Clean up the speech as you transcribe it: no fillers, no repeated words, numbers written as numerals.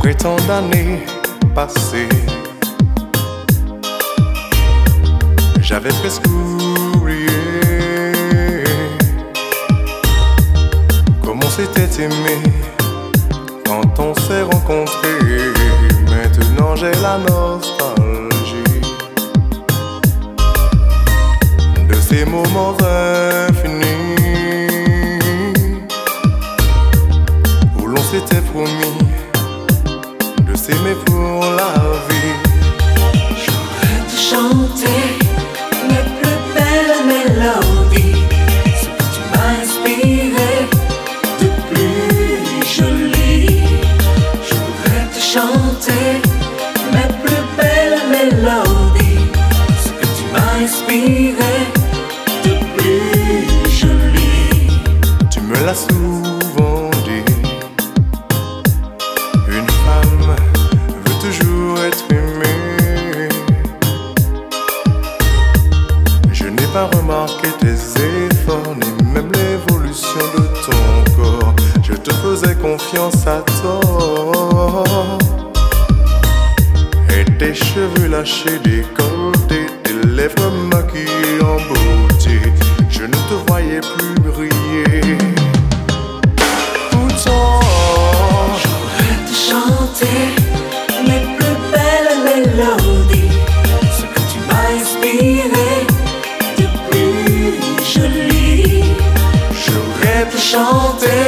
Après tant d'années passées, j'avais presque oublié comment c'était aimé quand on s'est rencontrés. Maintenant j'ai la nostalgie de ces moments infinis où l'on s'était promis de s'aimer pour la vie. J'aurais te chanter mes plus belles mélodies, ce que tu m'as inspiré de plus joli. J'aurais te chanter mes plus belles mélodies, ce que tu m'as inspiré de plus joli. Tu me l'as souvent dit, une femme veut toujours être aimée. Je n'ai pas remarqué tes efforts, ni même l'évolution de ton corps. Je te faisais confiance à tort. Et tes cheveux lâchés, décolletés, tes lèvres maquillées en beauté, je ne te voyais plus briller. Pourtant, j'aurais te chanter mes plus belles mélodies, ce que tu m'as inspiré de plus joli. j'aurais te chanter